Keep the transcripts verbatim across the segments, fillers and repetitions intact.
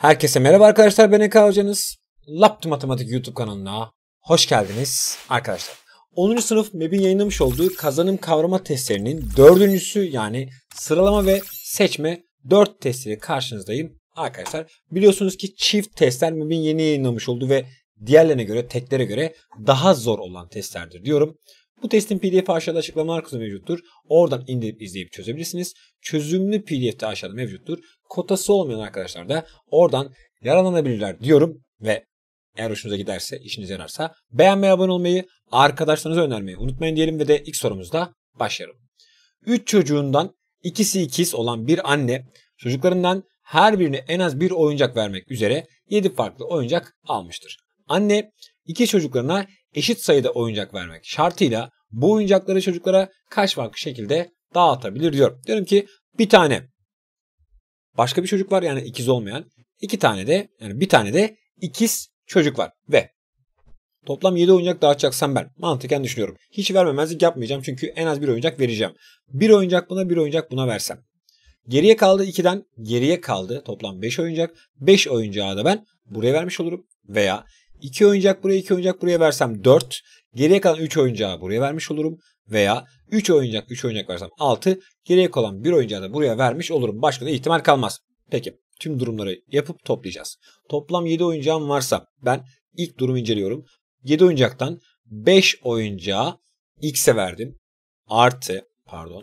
Herkese merhaba arkadaşlar, ben Eka Hocanız. Laptı Matematik YouTube kanalına hoş geldiniz arkadaşlar. onuncu sınıf M E B'in yayınlamış olduğu kazanım kavrama testlerinin dördüncüsü yani sıralama ve seçme dört testiyle karşınızdayım arkadaşlar. Biliyorsunuz ki çift testler M E B'in yeni yayınlamış olduğu ve diğerlerine göre, teklere göre daha zor olan testlerdir diyorum. Bu testin P D F'i aşağıda açıklamalar kısmında mevcuttur. Oradan indirip izleyip çözebilirsiniz. Çözümlü P D F de aşağıda mevcuttur. Kotası olmayan arkadaşlar da oradan yararlanabilirler diyorum ve eğer hoşunuza giderse, işinize yararsa beğenmeyi, abone olmayı, arkadaşlarınıza önermeyi unutmayın diyelim ve de ilk sorumuzda başlayalım. üç çocuğundan ikisi ikiz olan bir anne çocuklarından her birine en az bir oyuncak vermek üzere yedi farklı oyuncak almıştır. Anne iki çocuklarına eşit sayıda oyuncak vermek şartıyla bu oyuncakları çocuklara kaç farklı şekilde dağıtabilir diyor. Diyorum ki bir tane başka bir çocuk var, yani ikiz olmayan. iki tane de yani bir tane de ikiz çocuk var ve toplam yedi oyuncak dağıtacaksam ben mantıken düşünüyorum. Hiç vermemezlik yapmayacağım çünkü en az bir oyuncak vereceğim. Bir oyuncak buna, bir oyuncak buna versem. Geriye kaldı ikiden geriye kaldı toplam beş oyuncak. beş oyuncağı da ben buraya vermiş olurum veya iki oyuncak buraya, iki oyuncak buraya versem dört. Geriye kalan üç oyuncağı buraya vermiş olurum veya üç oyuncak, üç oyuncak versem altı. Geriye kalan bir oyuncağı da buraya vermiş olurum. Başka da ihtimal kalmaz. Peki tüm durumları yapıp toplayacağız. Toplam yedi oyuncağım varsa ben ilk durumu inceliyorum. yedi oyuncaktan beş oyuncağı X'e verdim. Artı pardon.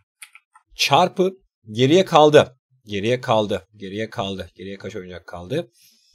Çarpı geriye kaldı. Geriye kaldı. Geriye kaldı. Geriye kaç oyuncak kaldı?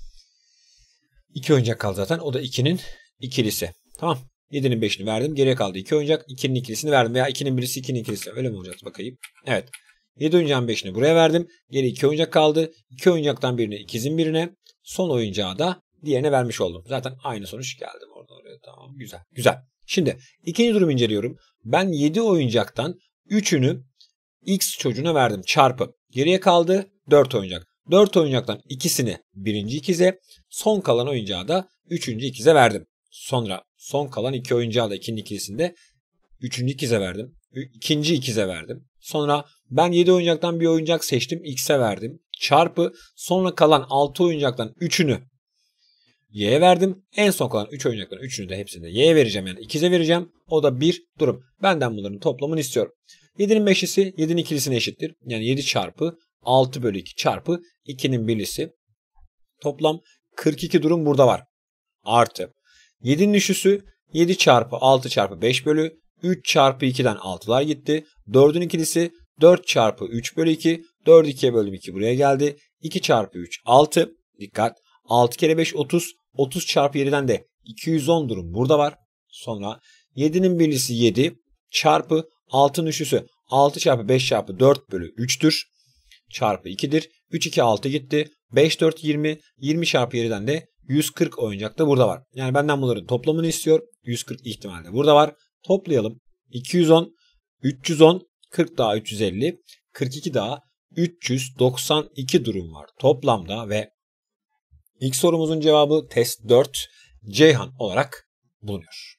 iki oyuncak kaldı zaten. O da ikinin ikilisi. Tamam. yedinin beşini verdim. Geriye kaldı iki oyuncak. ikinin ikilisini verdim. Veya ikinin birisi, ikinin ikilisi. Öyle mi olacak? Bakayım. Evet. yedi oyuncağın beşini buraya verdim. Geri iki oyuncak kaldı. iki oyuncaktan birini ikizin birine. Son oyuncağı da diğerine vermiş oldum. Zaten aynı sonuç geldi oradan oraya. Tamam. Güzel. Güzel. Şimdi ikinci durumu inceliyorum. Ben yedi oyuncaktan üçünü X çocuğuna verdim. Çarpı. Geriye kaldı dört oyuncak. dört oyuncaktan ikisini birinci ikize, son kalan oyuncağı da üçüncü ikize verdim. Sonra son kalan iki oyuncağı da ikinin ikilisinde üçüncü ikize verdim. ikinci ikize verdim. Sonra ben yedi oyuncaktan bir oyuncak seçtim. X'e verdim. Çarpı sonra kalan altı oyuncaktan üçünü Y'ye verdim. En son kalan üç oyuncaktan üçünü de hepsini de Y'ye vereceğim. Yani ikize vereceğim. O da bir durum. Benden bunların toplamını istiyorum. yedinin beşlisi yedinin ikilisine eşittir. Yani yedi çarpı altı bölü iki çarpı ikinin birlisi. Toplam kırk iki durum burada var. Artı yedinin üçlüsü yedi çarpı altı çarpı beş bölü üç çarpı ikiden altılar gitti. dördün ikilisi dört çarpı üç bölü iki. dördü ikiye böldüm, iki buraya geldi. iki çarpı üç altı. Dikkat. altı kere beş otuz. otuz çarpı yediden de iki yüz on durum burada var. Sonra yedinin birlisi yedi çarpı altının üçlüsü altı çarpı beş çarpı dört bölü üç'tür. Çarpı iki'dir. üç iki altı gitti. beş dört yirmi. yirmi çarpı yediden de yüz kırk oyuncak da burada var. Yani benden bunların toplamını istiyor. yüz kırk ihtimali de burada var. Toplayalım. iki yüz on, üç yüz on, kırk daha üç yüz elli, kırk iki daha üç yüz doksan iki durum var toplamda ve ilk sorumuzun cevabı test dört Ceyhan olarak bulunuyor.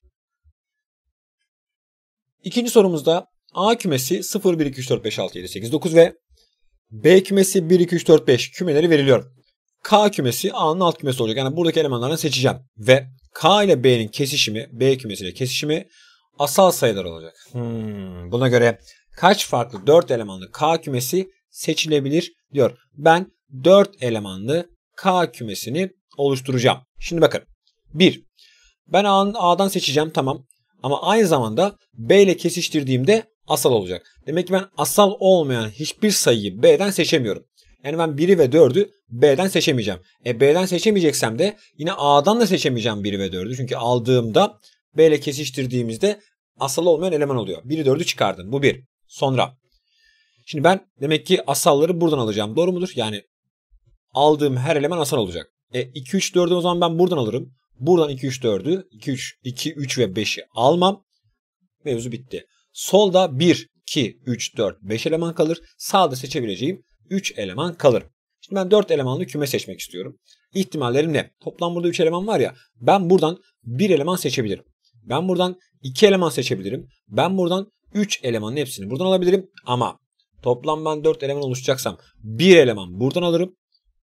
İkinci sorumuzda A kümesi sıfır, bir, iki, üç, dört, beş, altı, yedi, sekiz, dokuz ve B kümesi bir, iki, üç, dört, beş kümeleri veriliyor. K kümesi A'nın alt kümesi olacak. Yani buradaki elemanlarını seçeceğim. Ve K ile B'nin kesişimi, B kümesiyle kesişimi asal sayılar olacak. Hmm, buna göre kaç farklı dört elemanlı K kümesi seçilebilir diyor. Ben dört elemanlı K kümesini oluşturacağım. Şimdi bakın. bir. Ben A'nın A'dan seçeceğim, tamam. Ama aynı zamanda B ile kesiştirdiğimde asal olacak. Demek ki ben asal olmayan hiçbir sayıyı B'den seçemiyorum. Yani ben biri ve dördü B'den seçemeyeceğim. E B'den seçemeyeceksem de yine A'dan da seçemeyeceğim biri ve dördü. Çünkü aldığımda B ile kesiştirdiğimizde asal olmayan eleman oluyor. biri dördü çıkardım. Bu bir. Sonra. Şimdi ben demek ki asalları buradan alacağım. Doğru mudur? Yani aldığım her eleman asal olacak. E iki, üç, dördü o zaman ben buradan alırım. Buradan iki, üç, dördü, iki, üç, iki, üç ve beşi almam. Mevzu bitti. Solda bir, iki, üç, dört, beş eleman kalır. Sağda seçebileceğim üç eleman kalır. Şimdi ben dört elemanlı küme seçmek istiyorum. İhtimallerim ne? Toplam burada üç eleman var ya. Ben buradan bir eleman seçebilirim. Ben buradan iki eleman seçebilirim. Ben buradan üç elemanın hepsini buradan alabilirim. Ama toplam ben dört eleman oluşacaksam bir eleman buradan alırım.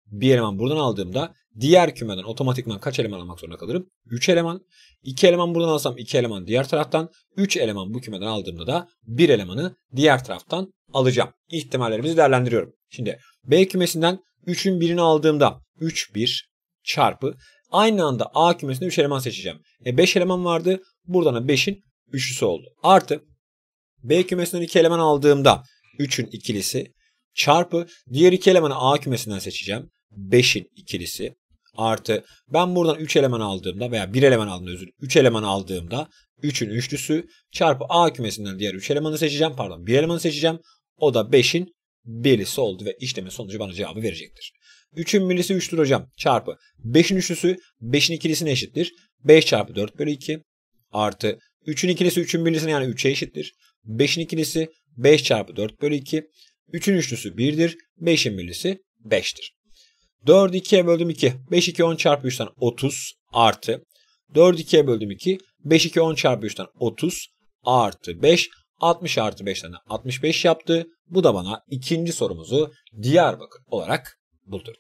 bir eleman buradan aldığımda diğer kümeden otomatikman kaç eleman almak zorunda kalırım? üç eleman. iki eleman buradan alsam iki eleman diğer taraftan. üç eleman bu kümeden aldığımda da bir elemanı diğer taraftan alacağım. İhtimallerimizi değerlendiriyorum. Şimdi B kümesinden üçün birini aldığımda üç, bir çarpı aynı anda A kümesinden üç eleman seçeceğim. E beş eleman vardı. Buradan da beşin üçlüsü oldu. Artı B kümesinden iki eleman aldığımda üçün ikilisi çarpı diğer iki elemanı A kümesinden seçeceğim. beşin ikilisi artı ben buradan üç eleman aldığımda veya bir eleman aldığımda özür üç eleman aldığımda üçün üçlüsü çarpı A kümesinden diğer üç elemanı seçeceğim. Pardon bir elemanı seçeceğim. O da beşin birlisi oldu ve işlemin sonucu bana cevabı verecektir. üçün birlisi üçtür hocam. Çarpı beşin üçlüsü beşin ikilisine eşittir. beş çarpı dört bölü iki artı üçün ikilisi üçün birlisine yani üçe eşittir. beşin ikilisi beş çarpı dört bölü iki. üçün üçlüsü birdir. beşin birlisi beştir. dördü ikiye böldüm iki. beş, iki, on çarpı üçten otuz artı. dördü ikiye böldüm iki. beş, iki, on çarpı üçten otuz artı beş. altmış artı beşten de altmış beş yaptı. Bu da bana ikinci sorumuzu Diyarbakır olarak buldurdu.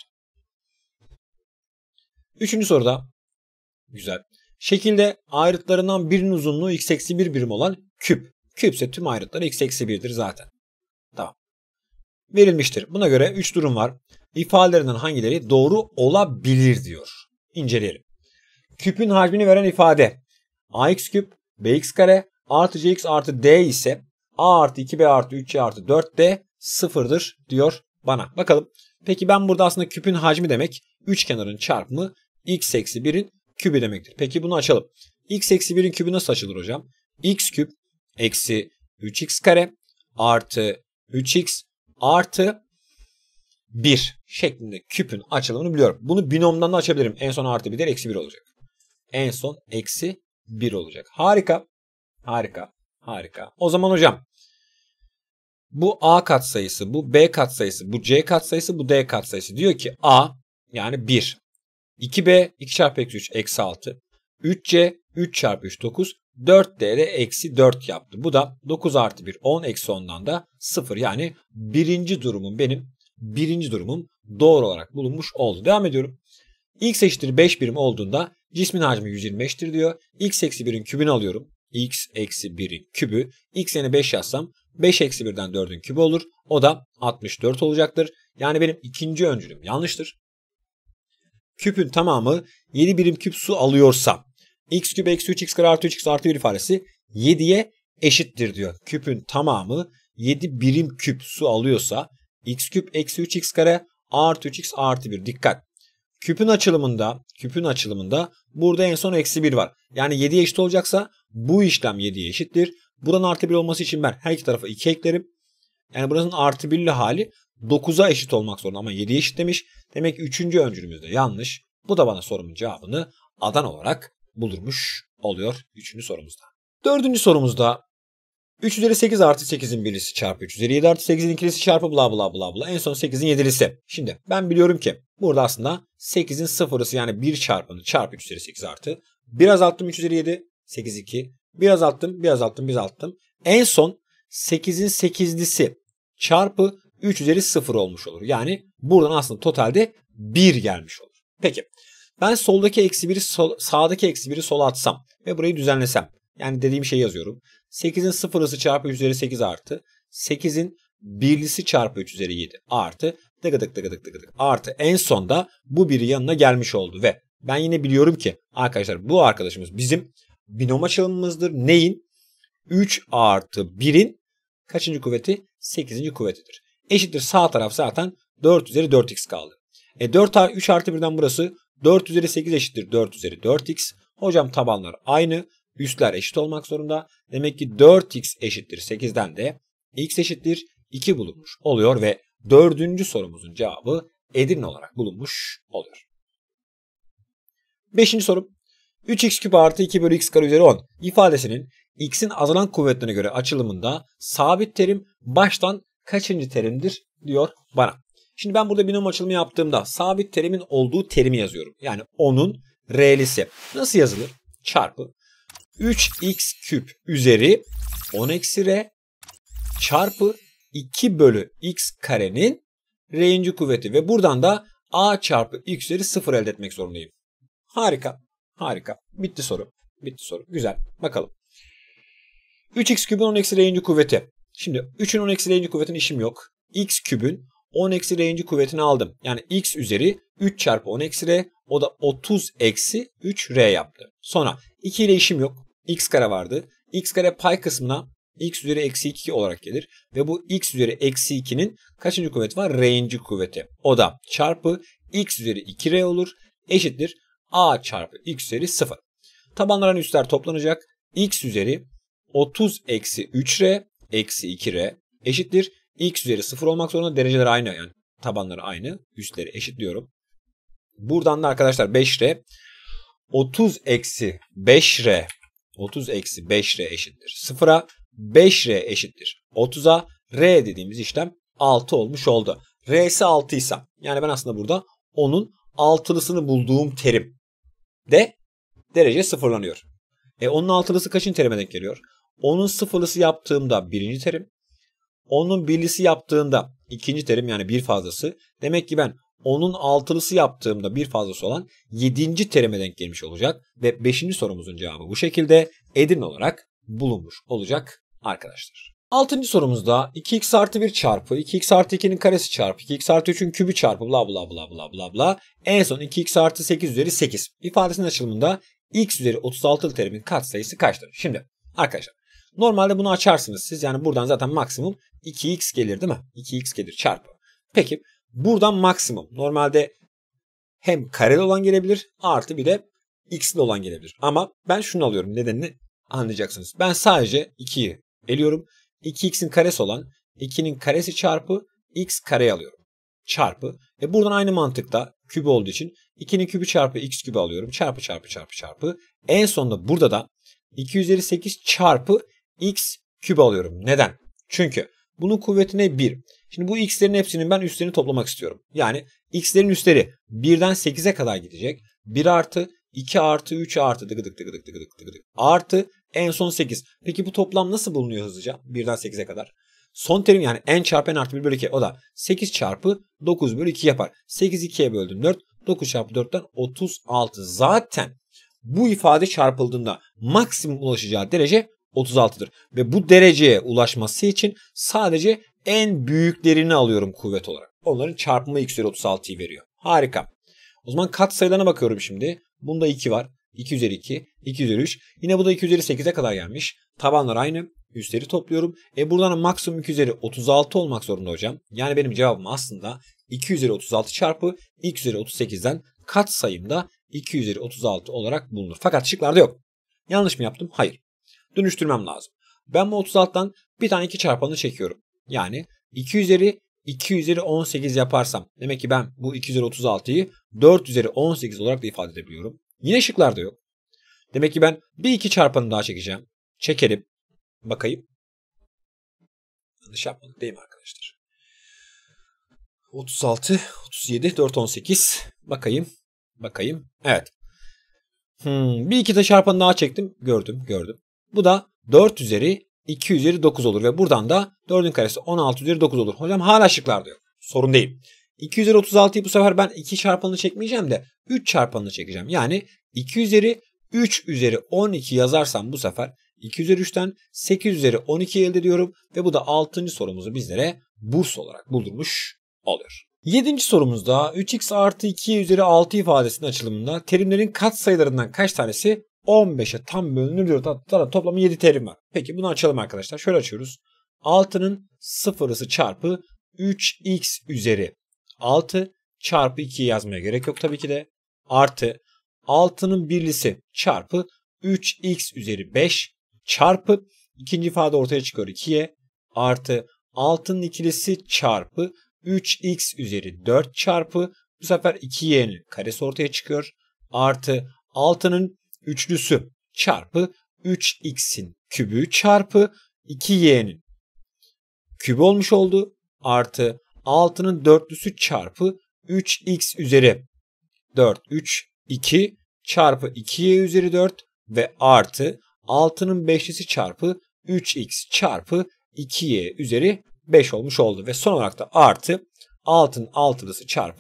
Üçüncü soruda güzel. Şekilde ayrıtlarından birinin uzunluğu x eksi bir birim olan küp. Küpse tüm ayrıtları x eksi birdir zaten. Tamam. Verilmiştir. Buna göre üç durum var. İfadelerinden hangileri doğru olabilir diyor. İnceleyelim. Küpün hacmini veren ifade ax küp bx kare artı cx artı d ise a artı iki b artı üç c artı dört d sıfırdır diyor bana. Bakalım. Peki ben burada aslında küpün hacmi demek üç kenarın çarpımı x eksi birin kübü demektir. Peki bunu açalım. X eksi birin kübü nasıl açılır hocam? X küp eksi üç x kare artı üç x artı bir şeklinde küpün açılımını biliyorum. Bunu binomdan da açabilirim. En son artı birdir eksi bir olacak. En son eksi bir olacak. Harika. Harika. Harika. O zaman hocam bu A katsayısı, bu B katsayısı, bu C katsayısı, bu D katsayısı. Diyor ki A yani bir. iki b iki çarpı eksi üç eksi altı. üç c üç çarpı üç dokuz. dört d de eksi dört yaptı. Bu da dokuz artı bir on eksi ondan da sıfır. Yani birinci durumum benim birinci durumum doğru olarak bulunmuş oldu. Devam ediyorum. X eşittir beş birim olduğunda cismin hacmi yüz yirmi beştir diyor. X eksi birin kübünü alıyorum. X eksi birin kübü. X yerine beş yazsam beş eksi birden dördün kübü olur. O da altmış dört olacaktır. Yani benim ikinci öncülüm yanlıştır. Küpün tamamı yedi birim küp su alıyorsa x küp eksi üç x kare artı üç x artı bir ifadesi yediye eşittir diyor. Küpün tamamı yedi birim küp su alıyorsa x küp eksi üç x kare artı üç x artı bir. Dikkat. Küpün açılımında küpün açılımında burada en son eksi bir var. Yani yediye eşit olacaksa bu işlem yediye eşittir. Buranın artı bir olması için ben her iki tarafa iki eklerim. Yani burasının artı birli hali dokuza eşit olmak zorunda ama yediye eşit demiş. Demek ki üçüncü öncülümüz de yanlış. Bu da bana sorumun cevabını Adan olarak buldurmuş oluyor üçüncü sorumuzda. Dördüncü sorumuzda üç üzeri sekiz artı sekizin birlisi çarpı üç üzeri yedi artı sekizin ikilisi çarpı bla bla bla bla en son sekizin yedilisi. Şimdi ben biliyorum ki burada aslında sekizin sıfırısı yani bir çarpanı çarpı üç üzeri sekiz artı. bir azalttım üç üzeri yedi sekiz iki. bir azalttım bir azalttım bir azalttım. En son sekizin sekizlisi çarpı üç üzeri sıfır olmuş olur. Yani buradan aslında totalde bir gelmiş olur. Peki ben soldaki eksi biri sol, sağdaki eksi biri sola atsam ve burayı düzenlesem. Yani dediğim şeyi yazıyorum. sekizin sıfırlısı çarpı üç üzeri sekiz artı sekizin birlisi çarpı üç üzeri yedi artı dıgıdık dıgıdık dıgıdık artı en sonda bu biri yanına gelmiş oldu ve ben yine biliyorum ki arkadaşlar bu arkadaşımız bizim binom açılımımızdır. Neyin? üç artı birin kaçıncı kuvveti? sekizinci kuvvetidir. Eşittir sağ taraf zaten dört üzeri dört x kaldı. E dört üç artı birden burası dört üzeri sekiz eşittir dört üzeri dört x. Hocam tabanlar aynı. Üstler eşit olmak zorunda. Demek ki dört x eşittir sekizden de x eşittir iki bulunmuş oluyor ve dördüncü sorumuzun cevabı Edirne olarak bulunmuş oluyor. Beşinci sorum. üç x küp artı iki bölü x kare üzeri on ifadesinin x'in azalan kuvvetlerine göre açılımında sabit terim baştan kaçıncı terimdir diyor bana. Şimdi ben burada binom açılımı yaptığımda sabit terimin olduğu terimi yazıyorum. Yani onun r'lisi. Nasıl yazılır? Çarpı üç x küp üzeri on eksi r çarpı iki bölü x karenin r'inci kuvveti ve buradan da A çarpı x üzeri sıfır elde etmek zorundayım. Harika. Harika. Bitti soru. Bitti soru. Güzel. Bakalım. üç x kübün on eksi r'inci kuvveti. Şimdi üçün on eksi r'inci kuvvetinin işim yok. X kübün on eksi r'inci kuvvetini aldım. Yani x üzeri üç çarpı on eksi r. O da otuz eksi üç r yaptı. Sonra iki ile işim yok. X kare vardı. X kare pay kısmına x üzeri eksi iki olarak gelir. Ve bu x üzeri eksi ikinin kaçıncı kuvveti var? R'inci kuvveti. O da çarpı x üzeri iki r olur. Eşittir a çarpı x üzeri sıfır. Tabanların üstler toplanacak. X üzeri otuz eksi üç r eksi iki r eşittir. X üzeri sıfır olmak zorunda. Dereceler aynı, yani tabanları aynı. Üstleri eşitliyorum. Buradan da arkadaşlar beş r otuz eksi beş r otuz eksi beş r eşittir sıfıra. beş r eşittir otuza. R dediğimiz işlem altı olmuş oldu. R'si altı ise, yani ben aslında burada onun altılısını bulduğum terim de derece sıfırlanıyor. E onun altılısı kaçıncı terime denk geliyor? Onun sıfırlısı yaptığımda birinci terim. Onun birlisi yaptığında ikinci terim, yani bir fazlası. Demek ki ben onun altılısı yaptığımda bir fazlası olan yedinci terime denk gelmiş olacak. Ve beşinci sorumuzun cevabı bu şekilde Edirne olarak bulunmuş olacak arkadaşlar. altıncı sorumuzda iki x artı bir çarpı iki x artı ikinin karesi çarpı iki x artı üçün kübü çarpı bla bla bla bla bla bla. En son iki x artı sekiz üzeri sekiz ifadesinin açılımında x üzeri otuz altılı terimin katsayısı kaçtır? Şimdi arkadaşlar normalde bunu açarsınız siz. Yani buradan zaten maksimum iki x gelir değil mi? iki x gelir çarpı. Peki buradan maksimum normalde hem kareli olan gelebilir artı bir de x'li olan gelebilir. Ama ben şunu alıyorum, nedenini anlayacaksınız. Ben sadece ikiyi eliyorum. iki x'in karesi olan ikinin karesi çarpı x kareyi alıyorum. Çarpı. E buradan aynı mantıkta kübü olduğu için ikinin kübü çarpı x kübü alıyorum. Çarpı çarpı çarpı çarpı. En sonunda burada da iki üzeri sekiz çarpı x kübü alıyorum. Neden? Çünkü bunun kuvveti ne? bir. Şimdi bu x'lerin hepsinin ben üstlerini toplamak istiyorum. Yani x'lerin üstleri birden sekize kadar gidecek. bir artı iki artı üç artı dıgıdık dıgıdık dıgıdık dıgıdık artı en son sekiz. Peki bu toplam nasıl bulunuyor hızlıca? birden sekize kadar. Son terim, yani n çarpı n artı bir bölü iki, o da sekiz çarpı dokuz bölü iki yapar. sekiz ikiye böldüm dört. dokuz çarpı dörtten otuz altı. Zaten bu ifade çarpıldığında maksimum ulaşacağı derece otuz altıdır. Ve bu dereceye ulaşması için sadece en büyüklerini alıyorum kuvvet olarak. Onların çarpımı x üzeri otuz altıyı veriyor. Harika. O zaman katsayılarına bakıyorum şimdi. Bunda iki var. iki üzeri iki, iki üzeri üç. Yine bu da iki üzeri sekize kadar gelmiş. Tabanlar aynı. Üstleri topluyorum. E buradan maksimum iki üzeri otuz altı olmak zorunda hocam. Yani benim cevabım aslında iki üzeri otuz altı çarpı x üzeri otuz sekizden katsayımda iki üzeri otuz altı olarak bulunur. Fakat şıklarda yok. Yanlış mı yaptım? Hayır. Dönüştürmem lazım. Ben bu otuz altıdan bir tane iki çarpanını çekiyorum. Yani iki üzeri iki üzeri on sekiz yaparsam demek ki ben bu iki üzeri otuz altıyı dört üzeri on sekiz olarak da ifade edebiliyorum. Yine şıklarda yok. Demek ki ben bir iki çarpanı daha çekeceğim. Çekelim. Bakayım. Yanlış yapmadık değil mi arkadaşlar? otuz altı, otuz yedi, dört, on sekiz. Bakayım. Bakayım. Evet. Hmm, bir iki de çarpanı daha çektim. Gördüm, gördüm. Bu da dört üzeri iki üzeri dokuz olur ve buradan da dördün karesi on altı üzeri dokuz olur. Hocam hala şıklarda yok. Sorun değil. iki üzeri otuz altıyı bu sefer ben iki çarpanını çekmeyeceğim de üç çarpanını çekeceğim. Yani iki üzeri üç üzeri on iki yazarsam bu sefer iki üzeri üçten sekiz üzeri on iki elde ediyorum ve bu da altıncı sorumuzu bizlere burs olarak buldurmuş oluyor. yedinci sorumuzda üç x artı iki üzeri altı ifadesinin açılımında terimlerin katsayılarından kaç tanesi on beşe tam bölünür diyor. Toplamı yedi terim var. Peki bunu açalım arkadaşlar. Şöyle açıyoruz. altının sıfırısı çarpı üç x üzeri altı çarpı ikiyi yazmaya gerek yok tabii ki de. Artı altının birlisi çarpı üç x üzeri beş çarpı ikinci ifade ortaya çıkıyor ikiye. Artı altının ikilisi çarpı üç x üzeri dört çarpı bu sefer iki y'nin karesi ortaya çıkıyor. Artı altının üçlüsü çarpı üç x'in kübü çarpı iki y'nin kübü olmuş oldu. Artı altının dörtlüsü çarpı üç x üzeri dört, üç, iki çarpı iki y üzeri dört ve artı altının beşlisi çarpı üç x çarpı iki y üzeri beş olmuş oldu. Ve son olarak da artı altının altılısı çarpı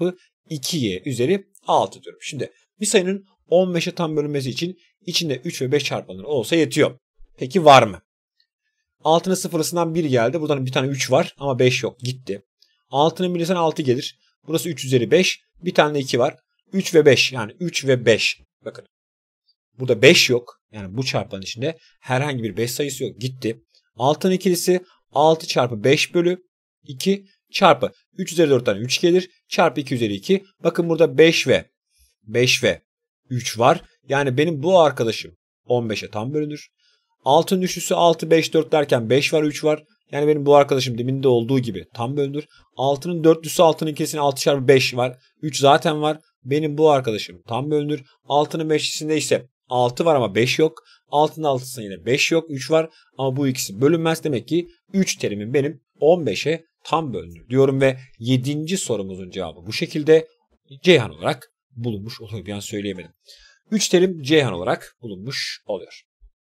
iki y üzeri altı diyorum. Şimdi bir sayının on beşe tam bölünmesi için içinde üç ve beş çarpanları olsa yetiyor. Peki var mı? altının sıfırlısından bir geldi. Buradan bir tane üç var ama beş yok. Gitti. altının birisinden altı gelir. Burası üç üzeri beş. Bir tane de iki var. üç ve beş yani üç ve beş. Bakın. Burada beş yok. Yani bu çarpanın içinde herhangi bir beş sayısı yok. Gitti. altının ikilisi altı çarpı beş bölü iki çarpı üç üzeri dörtten üç gelir. Çarpı iki üzeri iki. Bakın burada beş ve beş ve üç var. Yani benim bu arkadaşım on beşe tam bölünür. altının üçlüsü altı, beş, dört derken beş var, üç var. Yani benim bu arkadaşım deminde olduğu gibi tam bölünür. altının dörtlüsü altının ikilisine altı çarpı beş var. üç zaten var. Benim bu arkadaşım tam bölünür. altının beşlisinde ise altı var ama beş yok. altının altısında yine beş yok, üç var. Ama bu ikisi bölünmez. Demek ki üç terimim benim on beşe tam bölünür diyorum ve yedinci sorumuzun cevabı bu şekilde Ceyhan olarak bulunmuş oluyor. Bir an söyleyemedim. üç terim Ceyhan olarak bulunmuş oluyor.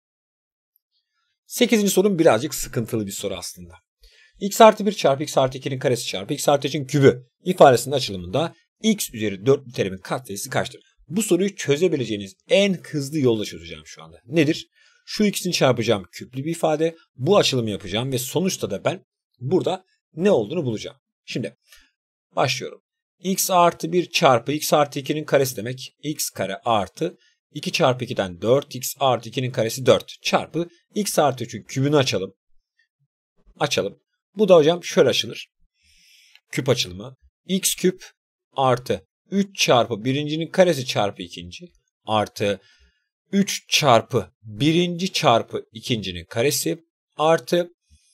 sekizinci sorum birazcık sıkıntılı bir soru aslında. X artı bir çarpı x artı ikinin karesi çarpı x artı üçün kübü ifadesinin açılımında x üzeri dörtlü terimin katsayısı kaçtır? Bu soruyu çözebileceğiniz en hızlı yolla çözeceğim şu anda. Nedir? Şu ikisini çarpacağım küplü bir ifade. Bu açılımı yapacağım ve sonuçta da ben burada ne olduğunu bulacağım. Şimdi başlıyorum. X artı bir çarpı x artı ikinin karesi demek. X kare artı iki çarpı ikiden dört x artı ikinin karesi dört çarpı x artı üçün kübünü açalım. Açalım. Bu da hocam şöyle açılır. Küp açılımı. X küp artı üç çarpı birincinin karesi çarpı ikinci artı üç çarpı birinci çarpı ikincinin karesi artı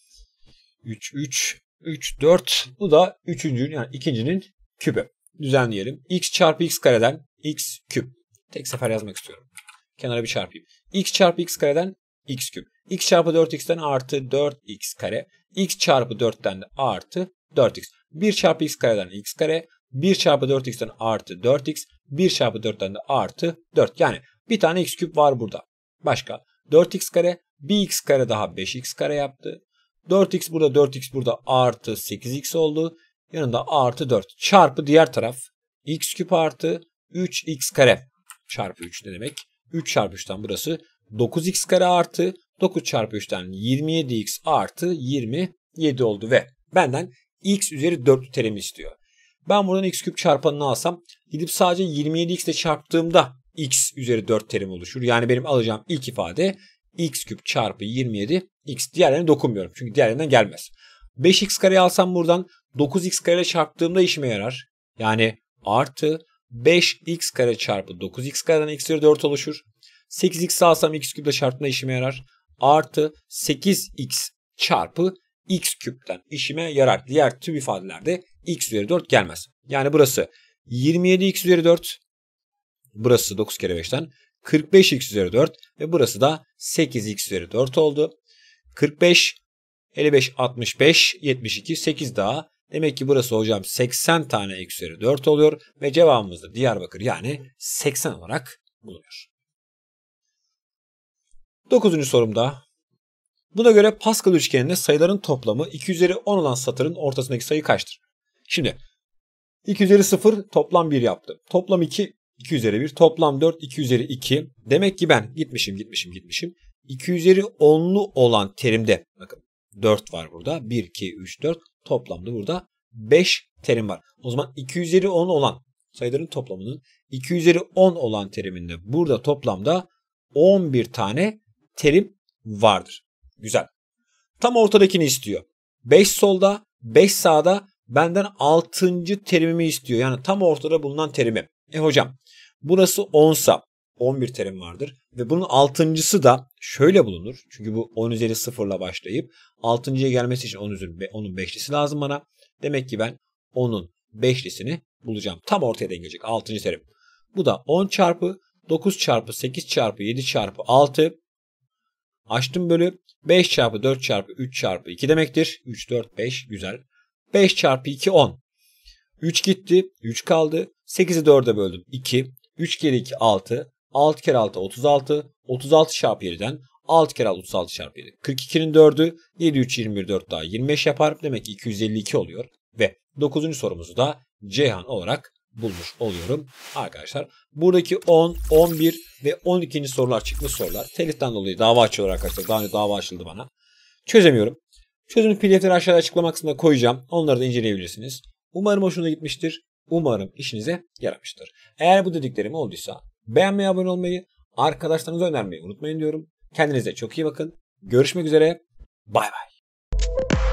üç, üç, üç, dört. Bu da üçüncünün yani ikincinin kübü. Düzenleyelim. X çarpı x kareden x küp. Tek sefer yazmak istiyorum. Kenara bir çarpayım. X çarpı x kareden x küp. X çarpı dört x'ten artı dört x kare. X çarpı dörtten de artı dört x. bir çarpı x kareden x kare. bir çarpı dört x'ten artı dört x. bir çarpı dörtten de artı dört. Yani bir tane x küp var burada. Başka. dört x kare. bir x kare daha beş x kare yaptı. dört x burada, dört x burada artı sekiz x oldu. Yanında artı dört. Çarpı diğer taraf. X küp artı üç x kare. Çarpı üç ne demek? üç çarpı üçten burası dokuz x kare artı dokuz çarpı üçten yirmi yedi x artı yirmi yedi oldu ve benden x üzeri dörtlü terimi istiyor. Ben buradan x küp çarpanını alsam gidip sadece yirmi yedi x ile çarptığımda x üzeri dört terim oluşur. Yani benim alacağım ilk ifade x küp çarpı yirmi yedi x. Diğerlerine dokunmuyorum çünkü diğerlerinden gelmez. beş x kareyi alsam buradan dokuz x kare ile çarptığımda işime yarar. Yani artı beş x kare çarpı dokuz x kareden x üzeri dört oluşur. sekiz x alsam x küple çarptığında işime yarar. Artı sekiz x çarpı x küpten işime yarar. Diğer tüm ifadelerde x üzeri dört gelmez. Yani burası yirmi yedi x üzeri dört. Burası dokuz kere beşten kırk beş x üzeri dört. Ve burası da sekiz x üzeri dört oldu. kırk beş, elli beş, altmış beş, yetmiş iki, sekiz daha. Demek ki burası hocam seksen tane x üzeri dört oluyor. Ve cevabımız da Diyarbakır yani seksen olarak bulunuyor. dokuzuncu sorumda. Buna göre Pascal üçgeninde sayıların toplamı iki üzeri on olan satırın ortasındaki sayı kaçtır? Şimdi iki üzeri sıfır toplam bir yaptı. Toplam iki, iki üzeri bir. Toplam dört, iki üzeri iki. Demek ki ben gitmişim gitmişim gitmişim. iki üzeri onlu olan terimde bakın dört var burada. bir, iki, üç, dört. Toplamda burada beş terim var. O zaman iki üzeri on olan sayıların toplamının iki üzeri on olan teriminde burada toplamda on bir tane terim vardır. Güzel. Tam ortadakini istiyor. beş solda, beş sağda benden altıncı terimimi istiyor. Yani tam ortada bulunan terimi. E hocam burası on sa on bir terim vardır. Ve bunun altıncısı da şöyle bulunur. Çünkü bu on üzeri sıfırla başlayıp altıncıya gelmesi için onun beşlisi lazım bana. Demek ki ben onun beşlisini bulacağım. Tam ortaya dengelecek altıncı terim. Bu da on çarpı dokuz çarpı sekiz çarpı yedi çarpı altı. Açtım bölü beş çarpı dört çarpı üç çarpı iki demektir. üç, dört, beş güzel. beş çarpı iki on. üç gitti. üç kaldı. sekizi dörde böldüm. iki. üç kere iki altı. altı kere altı otuz altı. otuz altı çarpı yediden altı kere altı otuz altı çarpı yedi. kırk ikinin dördü. yedi, üç, yirmi bir, dört daha yirmi beş yapar. Demek ki iki yüz elli iki oluyor. Ve dokuzuncu sorumuzu da Ceyhan olarak bulmuş oluyorum arkadaşlar. Buradaki on, on bir ve on ikinci sorular çıkmış sorular. Teliften dolayı dava açıyorlar arkadaşlar. Daha önce dava açıldı bana. Çözemiyorum. Çözümlü P D F'leri aşağıda açıklama kısmına koyacağım. Onları da inceleyebilirsiniz. Umarım hoşuna gitmiştir. Umarım işinize yaramıştır. Eğer bu dediklerim olduysa beğenmeyi, abone olmayı, arkadaşlarınıza önermeyi unutmayın diyorum. Kendinize çok iyi bakın. Görüşmek üzere. Bay bay.